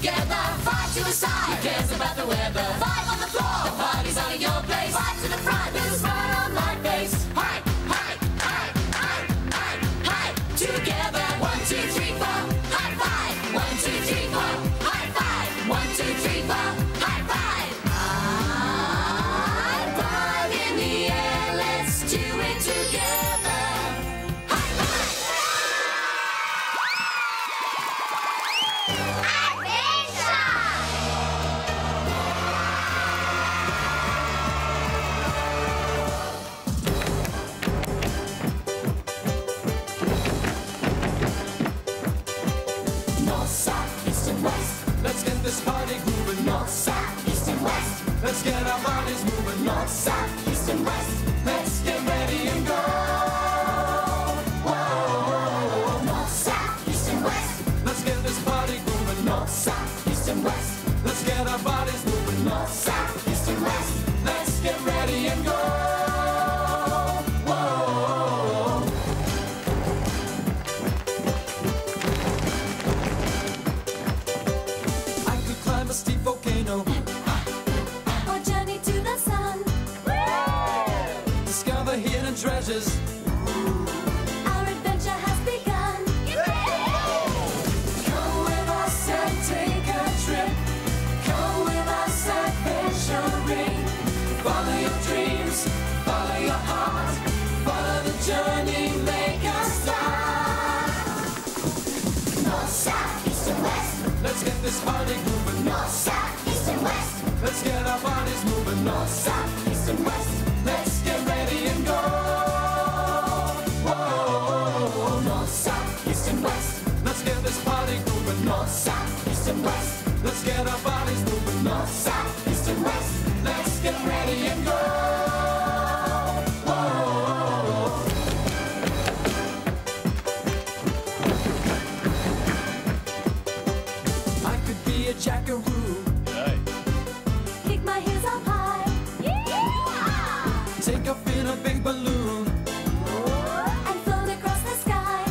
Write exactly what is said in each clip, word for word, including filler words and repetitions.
together. Five to a side. Who cares about the weather? Five on the floor. The party's on in your place. Five to the front with a smile on my face. Hi, hi, hi, hi, hi, hi. Together. One, two, three, four. High five. One, two, three, four. High five. One, two, three, four. High five. High five in the air. Let's do it together. High five. North, south, east and west. Let's get this party grooving. North, south, east and west. Let's get our bodies moving. North, south, east and west. Let's get ready and go. Whoa. North, south, east and west. Let's get this party grooving. North, south, east and west. Let's get our bodies moving. North, south, east and west. Let's get ready and go. Whoa. I could climb a steep volcano, Or journey to the sun. discover hidden treasures. Our adventure has begun. Come with us and take a trip. Come with us adventuring. Follow your dreams, follow your heart, follow the journey, make us start. North, south, east and west. Let's get this party grooving. North, south, east and west. Let's get our bodies moving. North, south, east and west. Let's get ready and go. Whoa. North, south, east and west. Let's get this party grooving. North, south, east and west. Let's get our bodies moving. North, south, east and west. Let's get ready and go. Whoa. I could be a jackaroo, Kick my heels up high. Yeah. take off in a big balloon. And float across the sky.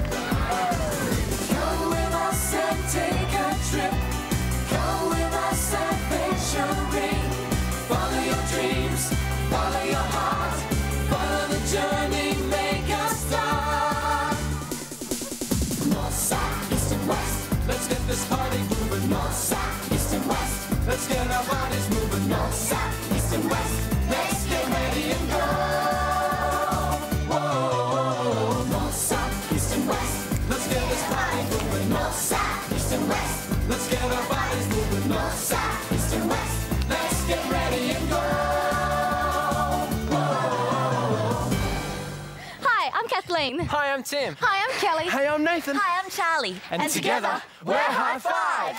Come with us and take a trip. Come with us adventuring. Follow your dreams, follow your heart, follow the journey, make us start. North, south, east and west. Let's get this party moving. North, south, east and west. Let's get our bodies moving. North, south, east and west. Let's get ready and go. Whoa. North, south, east and west. Let's get this party moving. North, south, east and west. Let's get our bodies moving. North, south, east and west. Let's get ready and go. Hi, I'm Kathleen. Hi, I'm Tim. Hi, I'm Kelly. Hey, I'm Nathan. Hi, I'm Charlie. And together, we're High Five.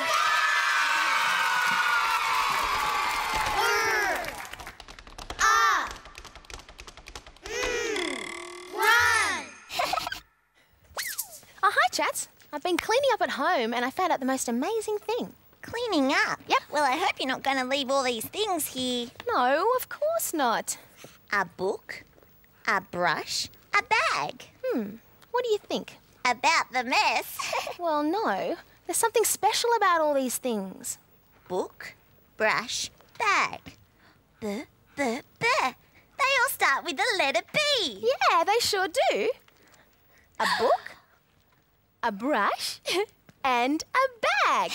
Oh, hi, chats. I've been cleaning up at home and I found out the most amazing thing. Cleaning up? Yep. Well, I hope you're not going to leave all these things here. No, of course not. A book, a brush, a bag. Hmm, what do you think? About the mess. Well, no. There's something special about all these things. Book, brush, bag. B, b, b. They all start with the letter B. Yeah, they sure do. A book, a brush, and a bag.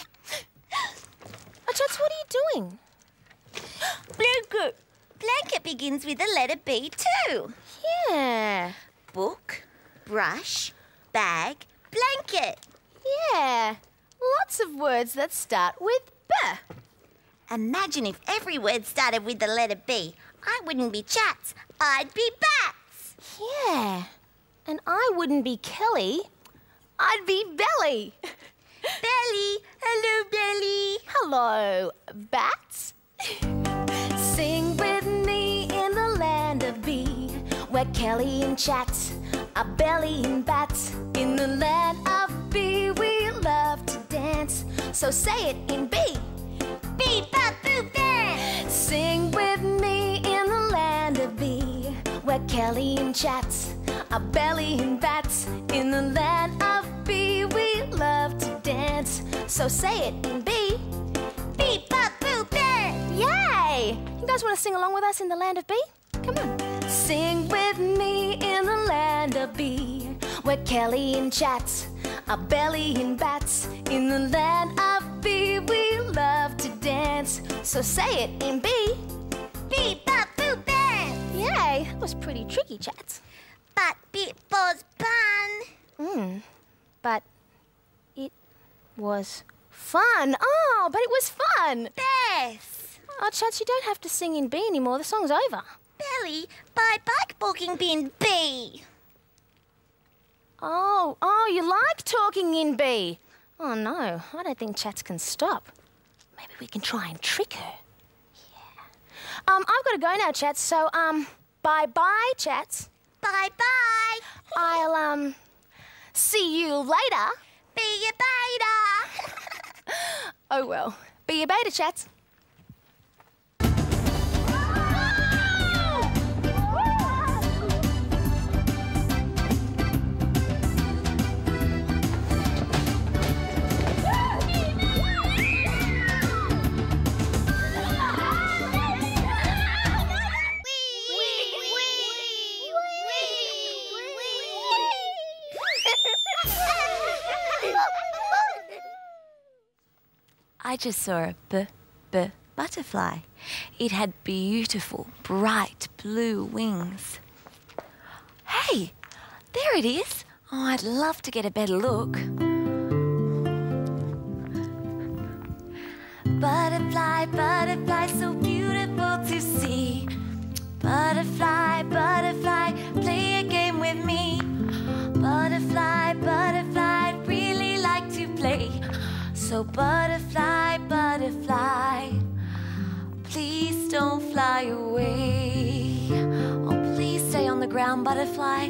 Oh, chats, what are you doing? Blanket. Blanket begins with the letter B too. Yeah, Book, brush, bag, blanket. yeah. Lots of words that start with B. Imagine if every word started with the letter B. I wouldn't be chats, I'd be bats. Yeah. And I wouldn't be Kelly. I'd be Belly. Belly, hello Belly. Hello, bats. Sing with me in the land of B, where Kelly and chats are Belly and bats. In the land of B, we love to dance. So say it in B. B, ba, boo, ban. Sing with me in the land of B, where Kelly and chats are Belly and bats. In the land of B, we love to dance. So So say it in B. Beep, bop, boop, bear. Yay! You guys want to sing along with us in the land of B? Come on. Sing with me in the land of B, where Kelly and Chats are bellying bats. In the land of B, we love to dance. So say it in B. Beep, bop, boop, bear. Yay! That was pretty tricky, Chats. But it was fun. Mm. But it was fun. Oh, but it was fun. Beth. Oh, Chats, you don't have to sing in B anymore. The song's over. Belly, by bike walking bin B. Oh, oh, you like talking in B. Oh, no, I don't think Chats can stop. Maybe we can try and trick her. Yeah. Um, I've got to go now, Chats, so, um, bye-bye, Chats. Bye-bye. I'll, um, see you later. Be your beta. Oh, well. Be your beta, Chats. I just saw a b b butterfly. It had beautiful, bright blue wings. Hey, there it is. Oh, I'd love to get a better look. Butterfly, butterfly, so beautiful to see. Butterfly, butterfly, play a game with me. Butterfly, butterfly, I'd really like to play. So butterfly, butterfly, please don't fly away. Oh, please stay on the ground, butterfly.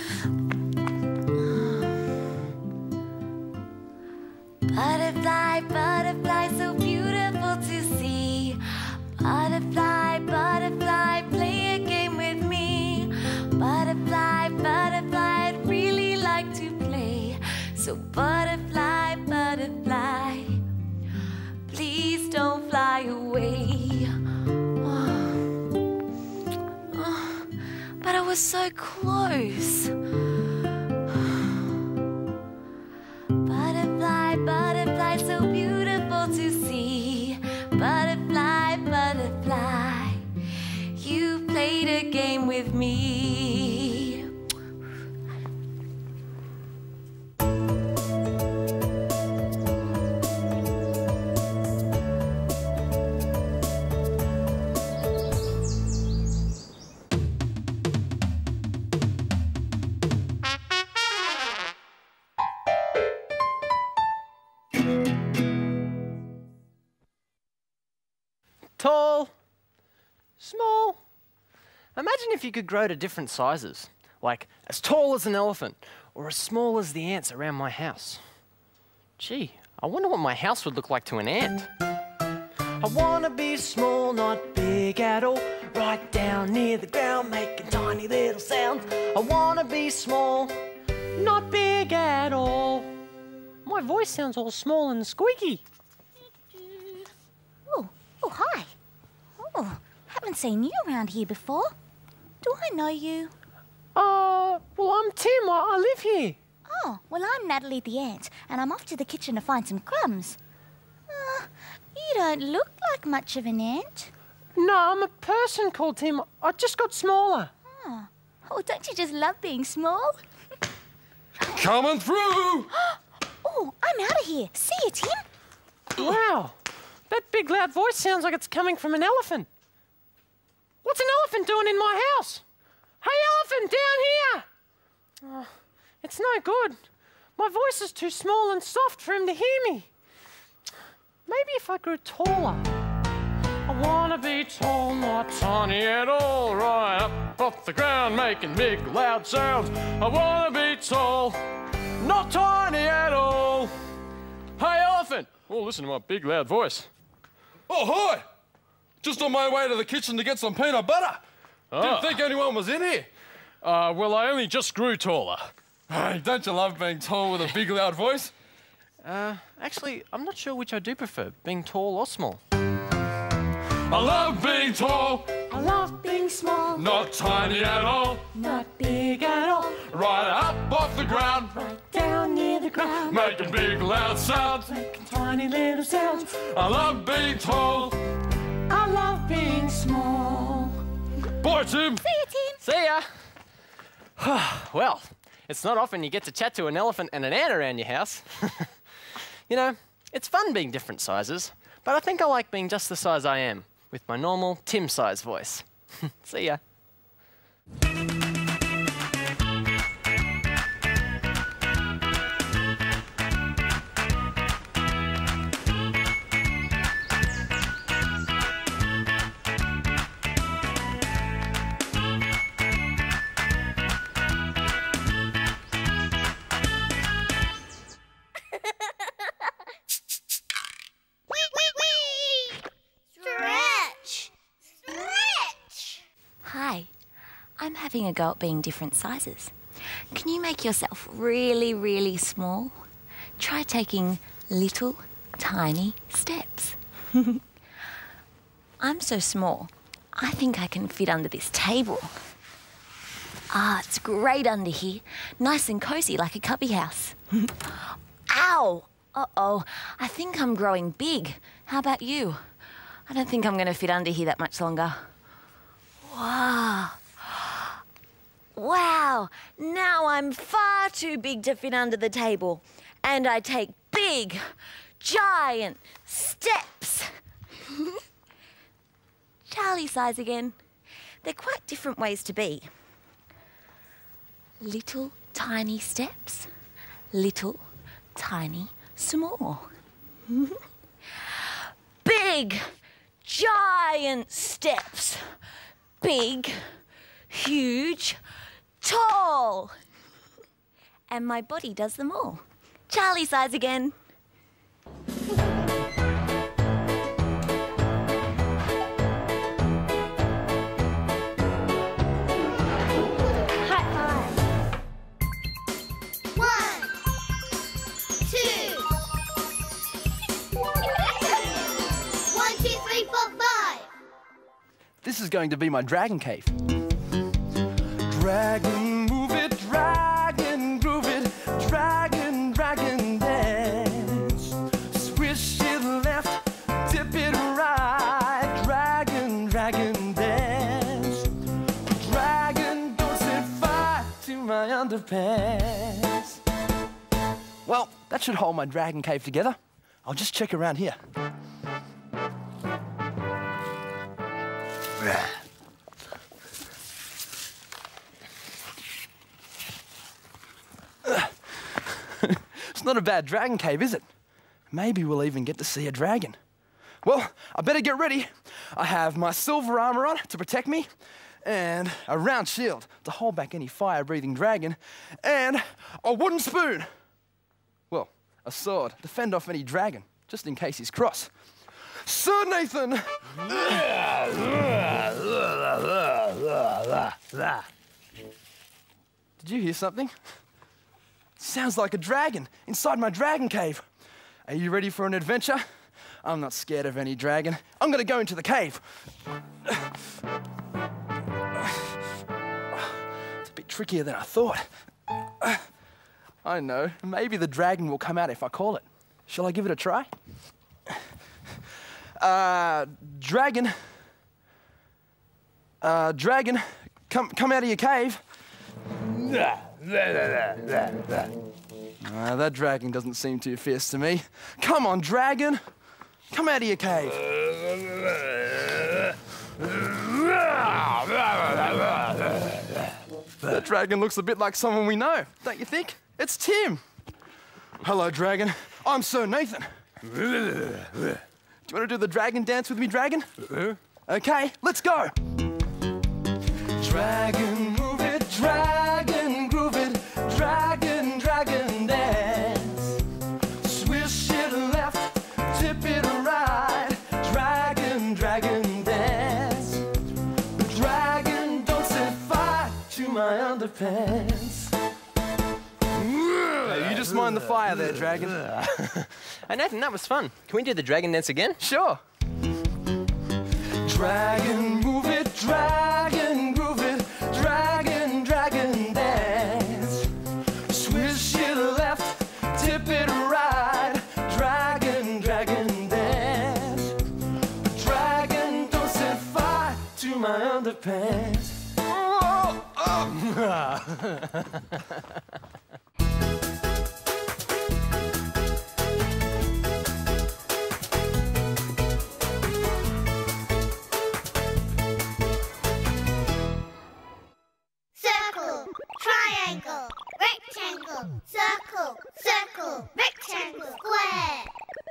Butterfly, butterfly, so beautiful to see. Butterfly, butterfly, play a game with me. Butterfly, butterfly, I'd really like to play. So butterfly, butterfly, please don't fly away. Oh. Oh, but I was so close. Butterfly, butterfly, so beautiful to see. Butterfly, butterfly, you played a game with me. Tall, small. Imagine if you could grow to different sizes, like as tall as an elephant or as small as the ants around my house. Gee, I wonder what my house would look like to an ant. I wanna be small, not big at all, right down near the ground, making tiny little sounds. I wanna be small, not big at all. My voice sounds all small and squeaky. Oh, oh, hi. Oh, haven't seen you around here before. Do I know you? Uh, well, I'm Tim. I, I live here. Oh, well, I'm Natalie the ant, and I'm off to the kitchen to find some crumbs. Uh, you don't look like much of an ant. No, I'm a person called Tim. I just got smaller. Oh, oh don't you just love being small? Coming through! Oh, I'm out of here. See you, Tim. Wow, that big loud voice sounds like it's coming from an elephant. What's an elephant doing in my house? Hey, elephant, down here! Oh, it's no good. My voice is too small and soft for him to hear me. Maybe if I grew taller. I wanna be tall, not tiny at all. Right up off the ground, making big loud sounds. I wanna be tall, not tiny at all. Hey, elephant! Oh, listen to my big loud voice. Oh, hi! Just on my way to the kitchen to get some peanut butter. Oh. Didn't think anyone was in here. Uh, well, I only just grew taller. Hey, don't you love being tall with a big loud voice? Uh, actually, I'm not sure which I do prefer, being tall or small. I love being tall, I love being small, not tiny at all. not big at all. Right up off the ground, Right down near the ground, making big loud sounds. making tiny little sounds. I love being tall. I love being small. Bye, Tim. See you, Tim. See ya! Well, it's not often you get to chat to an elephant and an ant around your house. You know, it's fun being different sizes, but I think I like being just the size I am, with my normal Tim-size voice. See ya. Stretch! Stretch! Hi, I'm having a go at being different sizes. Can you make yourself really, really small? Try taking little, tiny steps. I'm so small, I think I can fit under this table. Ah, it's great under here. Nice and cozy like a cubby house. Ow! Uh-oh, I think I'm growing big. How about you? I don't think I'm going to fit under here that much longer. Wow. Wow, now I'm far too big to fit under the table. And I take big, giant steps. Charlie size again. They're quite different ways to be. Little tiny steps, little tiny small. Big, giant steps, big, huge, tall. And my body does them all. Charlie size again. High five. One, two. One, two, three, four, five. This is going to be my dragon cave. Dragon, move it, dragon, groove it, dragon, dragon, dance. Swish it left, tip it right, dragon, dragon, dance. Dragon, don't set fire to my underpants. Well, that should hold my dragon cave together. I'll just check around here. It's not a bad dragon cave, is it? Maybe we'll even get to see a dragon. Well, I better get ready. I have my silver armor on to protect me, and a round shield to hold back any fire-breathing dragon, and a wooden spoon. Well, a sword to fend off any dragon, just in case he's cross. Sir Nathan! Did you hear something? Sounds like a dragon inside my dragon cave. Are you ready for an adventure? I'm not scared of any dragon. I'm gonna go into the cave. It's a bit trickier than I thought. I know, maybe the dragon will come out if I call it. Shall I give it a try? Uh, dragon. Uh, dragon, come, come out of your cave. Uh, that dragon doesn't seem too fierce to me. Come on, dragon. Come out of your cave. That dragon looks a bit like someone we know, don't you think? It's Tim. Hello, dragon. I'm Sir Nathan. Do you want to do the dragon dance with me, dragon? Okay, let's go. Dragon, move it, dragon, groove it, dragon, dragon, dance. Swish it left, tip it right, dragon, dragon, dance. Dragon, don't set fire to my underpants. Hey, you just mind the fire there, Dragon. Hey, Nathan, that was fun. Can we do the dragon dance again? Sure. Dragon, move it, dragon, groove it, dragon, dragon dance. Swish it left, tip it right, dragon, dragon dance. Dragon, don't set fire to my underpants. Oh, oh. Circle, triangle, rectangle, circle, circle, rectangle, square.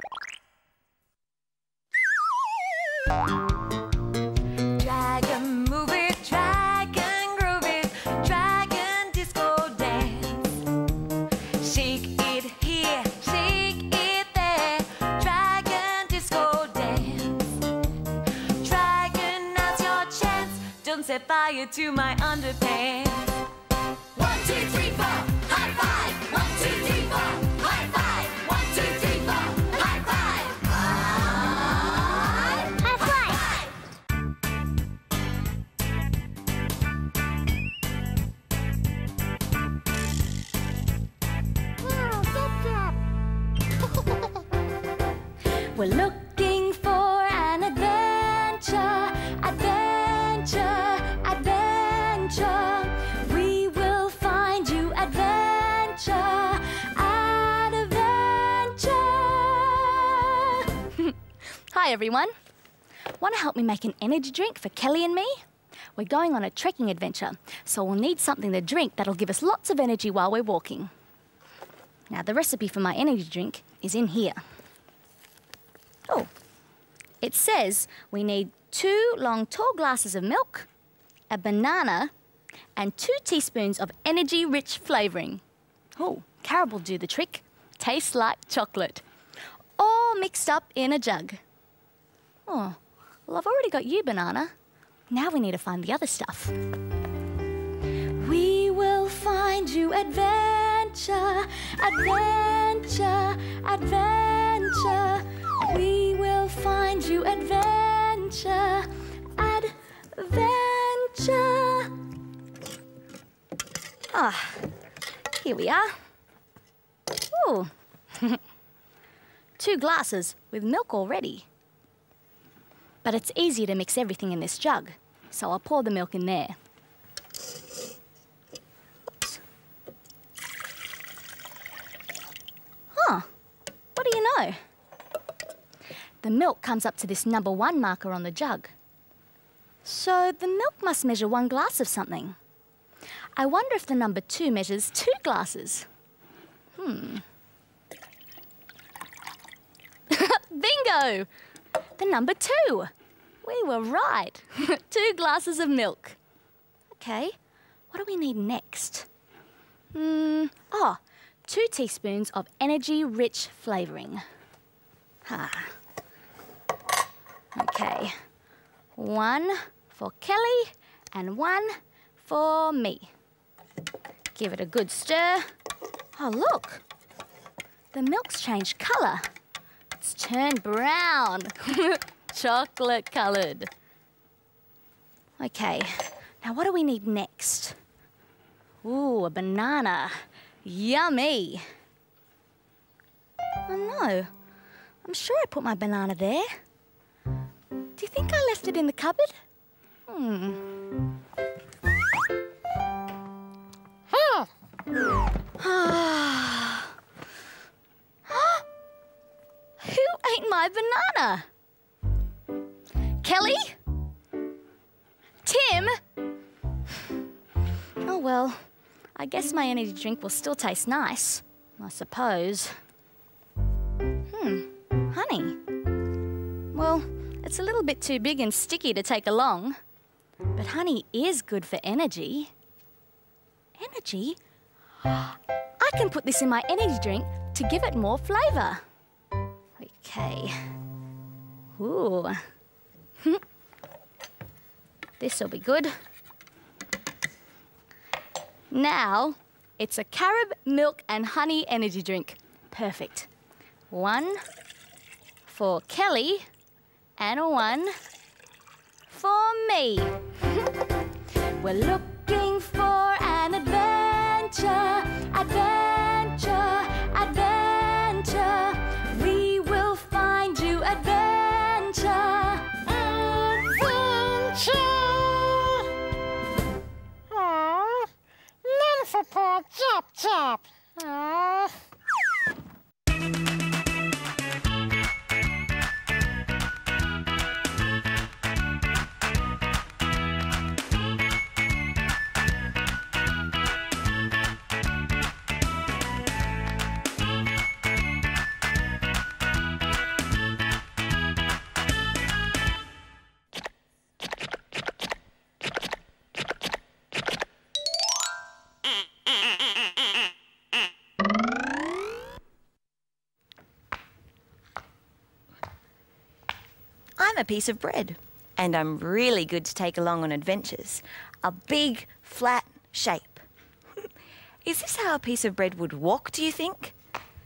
Dragon, move it, dragon, groove it, dragon disco dance. Shake it here, shake it there, dragon disco dance. Dragon, now's your chance, don't set fire to my underpants. One, two, three, four, high five. One, two, three, four, high five. One, two, three, four, high five. High, high five. We're looking for an adventure, adventure, adventure. We will find you adventure, adventure. Hi everyone. Want to help me make an energy drink for Kelly and me? We're going on a trekking adventure, so we'll need something to drink that'll give us lots of energy while we're walking. Now the recipe for my energy drink is in here. Oh, it says we need two long tall glasses of milk, a banana, and two teaspoons of energy-rich flavouring. Oh, carob will do the trick. Tastes like chocolate. All mixed up in a jug. Oh, well, I've already got you, banana. Now we need to find the other stuff. We will find you adventure, adventure, adventure. We will find you adventure, adventure. Ah, here we are. Ooh, two glasses with milk already. But it's easier to mix everything in this jug, so I'll pour the milk in there. Oops. Huh, what do you know? The milk comes up to this number one marker on the jug. So the milk must measure one glass of something. I wonder if the number two measures two glasses. Hmm. Bingo! The number two. We were right. Two glasses of milk. Okay, what do we need next? Hmm, oh, two teaspoons of energy-rich flavouring. Ah. Okay, one for Kelly and one for me. Give it a good stir. Oh, look, the milk's changed colour. It's turned brown, chocolate coloured. Okay, now what do we need next? Ooh, a banana, yummy. Oh no, I'm sure I put my banana there. Do you think I left it in the cupboard? Hmm. Huh. Who ate my banana? Kelly? Tim? Oh well, I guess my energy drink will still taste nice, I suppose. Hmm, honey. Well, it's a little bit too big and sticky to take along. But honey is good for energy. Energy? I can put this in my energy drink to give it more flavour. Okay. Ooh. This'll be good. Now, It's a carob, milk and honey energy drink. Perfect. One for Kelly and one for me. We're looking for an adventure, adventure, adventure. We will find you adventure, adventure. Aww, none for poor Chop Chop. Aww. I'm a piece of bread, and I'm really good to take along on adventures. A big, flat shape. Is this how a piece of bread would walk, do you think?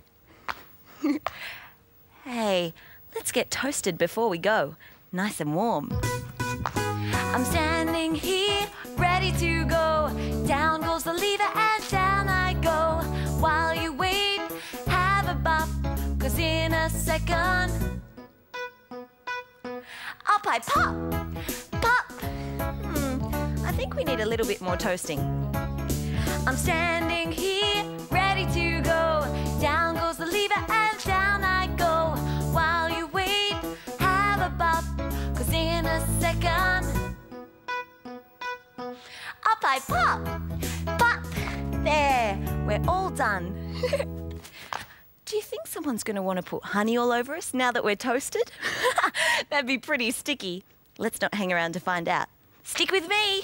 Hey, let's get toasted before we go. Nice and warm. I'm standing here, ready to go. Down goes the lever and down I go. While you wait, have a buff, 'cause in a second up I pop, pop. Hmm, I think we need a little bit more toasting. I'm standing here, ready to go. Down goes the lever and down I go. While you wait, have a buff, 'cause in a second up I pop, pop. There, we're all done. Do you think someone's going to want to put honey all over us now that we're toasted? That'd be pretty sticky. Let's not hang around to find out. Stick with me.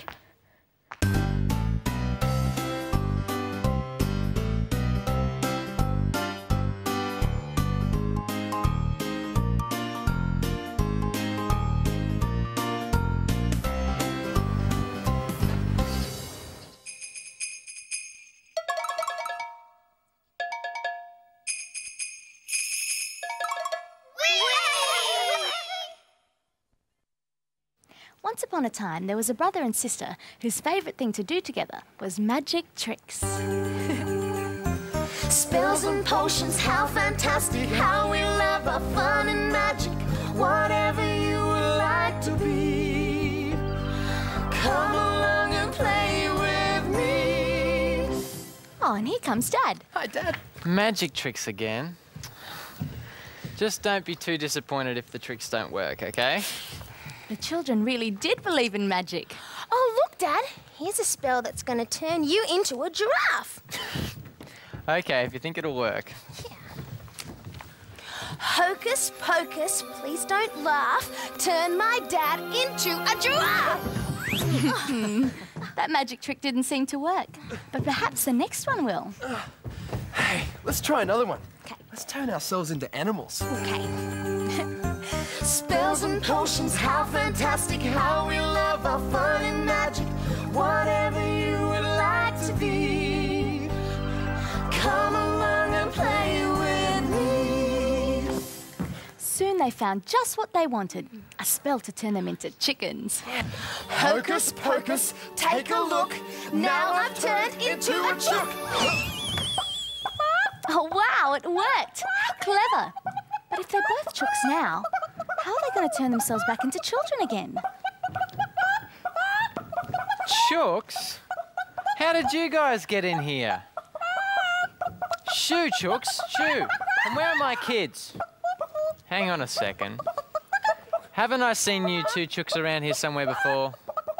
Once upon a time, there was a brother and sister whose favourite thing to do together was magic tricks. Spells and potions, how fantastic, how we love our fun and magic. Whatever you would like to be, come along and play with me. Oh, and here comes Dad. Hi, Dad. Magic tricks again. Just don't be too disappointed if the tricks don't work, okay? The children really did believe in magic. Oh, look, Dad. Here's a spell that's going to turn you into a giraffe. Okay, if you think it'll work. Yeah. Hocus pocus, please don't laugh. Turn my dad into a giraffe. That magic trick didn't seem to work, but perhaps the next one will. Hey, let's try another one. Okay. Let's turn ourselves into animals. Okay. Spells and potions, how fantastic, how we love our fun and magic. Whatever you would like to be, come along and play with me. Soon they found just what they wanted, a spell to turn them into chickens. Hocus pocus, take a look. Now I've turned into a chook. Oh, wow, it worked. How clever. But if they're both chooks now, how are they going to turn themselves back into children again? Chooks? How did you guys get in here? Shoo, chooks, shoo. And where are my kids? Hang on a second. Haven't I seen you two chooks around here somewhere before?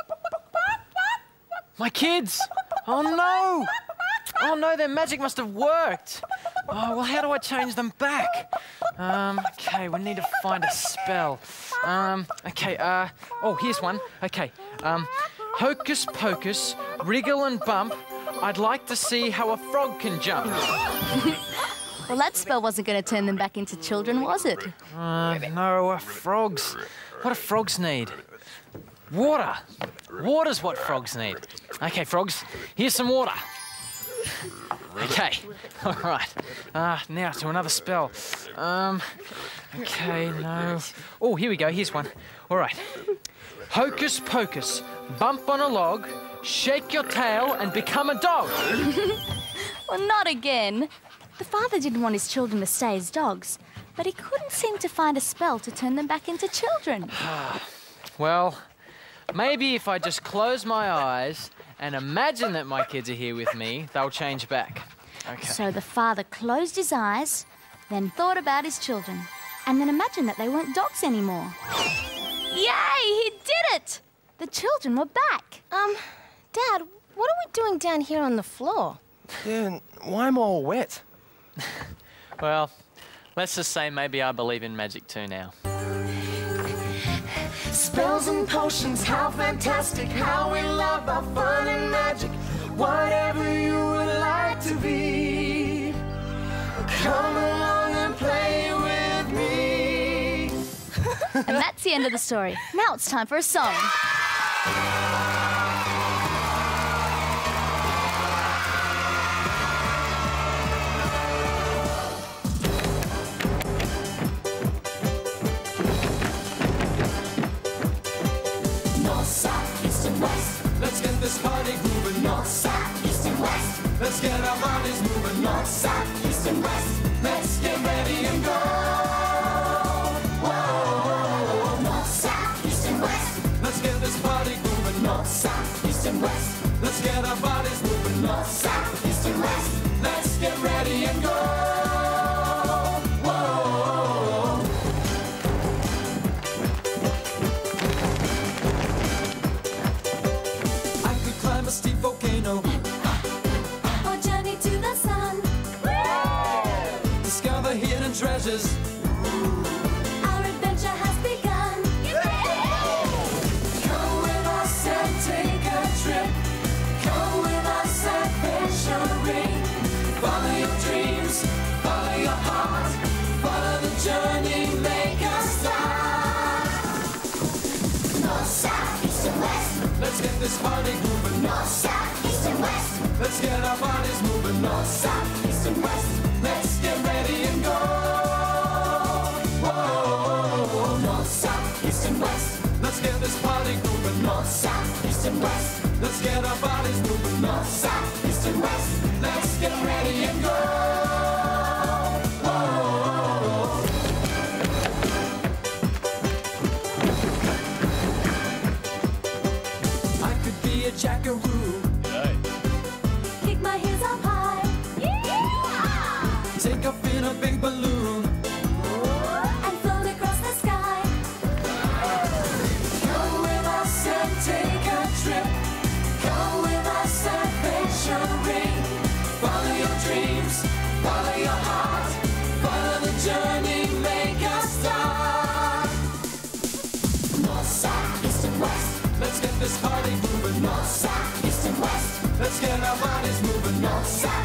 My kids! Oh no! Oh no, their magic must have worked. Oh, well, how do I change them back? Um, okay, we need to find a spell. Um, okay, uh, oh, here's one. Okay, um, hocus pocus, wriggle and bump. I'd like to see how a frog can jump. Well, that spell wasn't going to turn them back into children, was it? Uh, no, uh, frogs. What do frogs need? Water. Water's what frogs need. Okay, frogs, here's some water. Okay, all right. Uh, now to another spell. Um, okay, no. Oh, here we go, here's one. All right. Hocus pocus, bump on a log, shake your tail and become a dog. Well, not again. The father didn't want his children to stay as dogs, but he couldn't seem to find a spell to turn them back into children. Well, maybe if I just close my eyes and imagine that my kids are here with me, they'll change back. Okay. So the father closed his eyes, then thought about his children, and then imagined that they weren't dogs anymore. Yay! He did it! The children were back. Um, Dad, what are we doing down here on the floor? Yeah, and why am I all wet? Well, let's just say maybe I believe in magic too now. Spells and potions, how fantastic, how we love our fun and magic. Whatever you would like to be, come along and play with me. And that's the end of the story. Now it's time for a song. North, south, east and west. Let's get this party moving. North, south, east and west. Let's get our bodies moving. North, south, east and west. Let's get ready and go. Whoa. North, south, east and west. Let's get this party moving. North, south, east and west. Let's get our bodies moving. North, south, east and west. Let's get ready and go. Whoa. I could climb a steep volcano. Or journey to the sun. Discover hidden treasures. Our adventure has begun. Come with us and take a trip. Come with us adventuring. Follow your dreams, follow your heart. Follow the journey, make a start. North, south, east and west. Let's get this party moving. North, south, east and west. Let's get our bodies moving. North, south, east and west. Let's get ready and go. Whoa. North, south, east and west. Let's get this party moving. North, south, east and west. Let's get our bodies moving. North, south, east and west. Let's get ready and go. Whoa. I could be a jackaroo. Kick my heels up high. Yeah! Take off in a big balloon. And float across the sky. Come with us and take a trip. Come with us adventuring. Follow your dreams, follow your heart. Follow the journey, make a start. North, south, east and west. Let's get this party moving. North, south, east and west. Let's get our bodies moving. North, south,